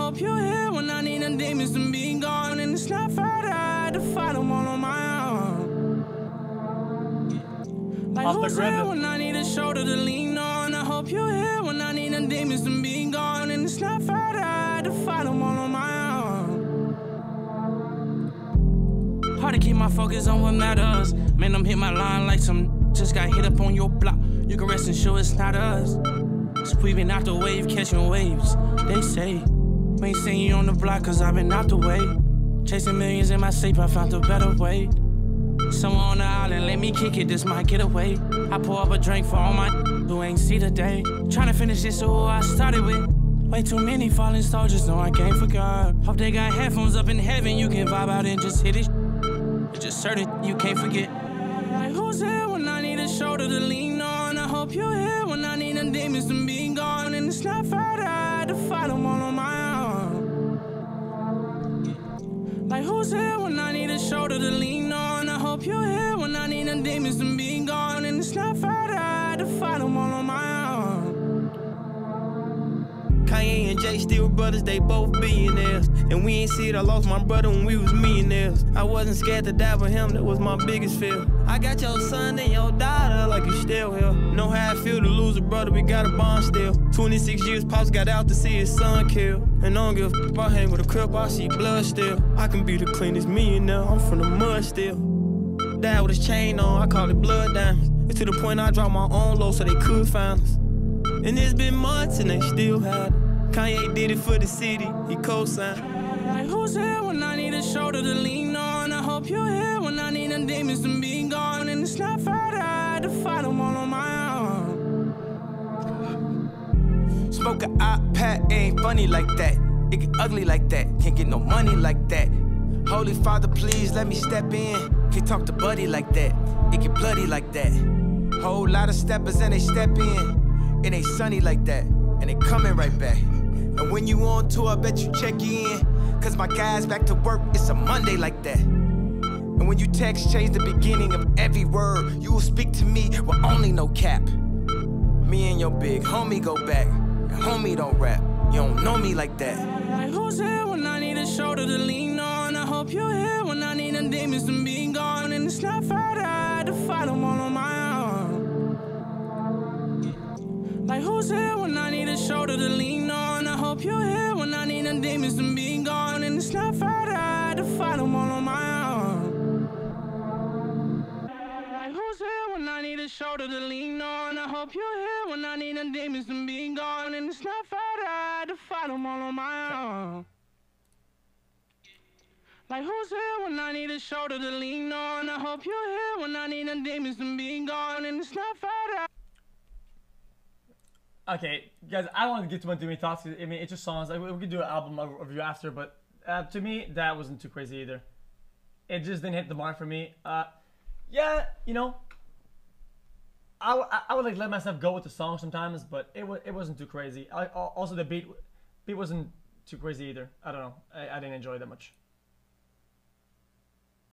hope you're here when I need them demons to be gone. And it's not fair that I had to fight them all on my own. Like who's here when I need a shoulder to lean on? I hope you're here when I need them demons to be gone. And it's not fair that I had to fight them all on my own. Hard to keep my focus on what matters. Man, I'm hit my line like some just got hit up on your block. You can rest and sure it's not us. Sweeping out the wave, catching waves. They say, we ain't seen you on the block cause I've been out the way. Chasing millions in my sleep, I found a better way. Someone on the island, let me kick it, this might get away. I pour up a drink for all my who ain't see the day. Tryna finish this who I started with. Way too many fallen soldiers, no I can't forget. Hope they got headphones up in heaven, you can vibe out and just hit it. Just certain you can't forget. Like who's here when I need a shoulder to lean on? I hope you're here when I need them demons to be gone. And it's not fair that I had to fight them all on my own. Like who's here when I need a shoulder to lean on? I hope you're here when I need them demons to be gone. And it's not fair that I had to fight them all on my own. Kanye and Jay still brothers, they both billionaires. And we ain't see it, I lost my brother when we was millionaires. I wasn't scared to die with him, that was my biggest fear. I got your son and your daughter like you still here. Know how I feel to lose a brother, we got a bond still. 26 years, Pops got out to see his son killed. And I don't give a f***, I hang with a crip, I see blood still. I can be the cleanest millionaire, I'm from the mud still. Dad with his chain on, I call it blood diamonds. It's to the point I dropped my own low so they could find us. And it's been months and they still had it. Kanye did it for the city, he co-signed. Like who's here when I need a shoulder to lean on? I hope you're here when I need them demons to be gone. And it's not fair that I had to fight them all on my own. Smoke a iPad, ain't funny like that. It get ugly like that, can't get no money like that. Holy Father, please let me step in. Can't talk to Buddy like that, it get bloody like that. Whole lot of steppers and they step in. It ain't sunny like that, and they coming right back. And when you on tour, I bet you check in. Cause my guys back to work, it's a Monday like that. And when you text, change the beginning of every word. You will speak to me with only no cap. Me and your big homie go back, and homie don't rap. You don't know me like that. Like who's here when I need a shoulder to lean on? I hope you're here when I need them demons to be gone. And it's not fair that I had to fight them all on my own. Like who's here when I need a shoulder to lean on? I hope you're here when I need them demons to be gone. And it's not fair that I had to fight them all on my own. Like who's here when I need a shoulder to lean on? I hope you're here when I need them demons to be gone. And it's not fair that I had to fight them all on my own. Like who's here when I need a shoulder to lean on? I hope you're here when I need them demons to be gone. And it's not fair that Okay, guys, I don't want to get too many thoughts. I mean, it's just songs. Like, we could do an album review after, but to me, that wasn't too crazy either. It just didn't hit the mark for me. Yeah, you know, I would like let myself go with the song sometimes, but it wasn't too crazy. Also, the beat wasn't too crazy either. I don't know. I didn't enjoy it that much.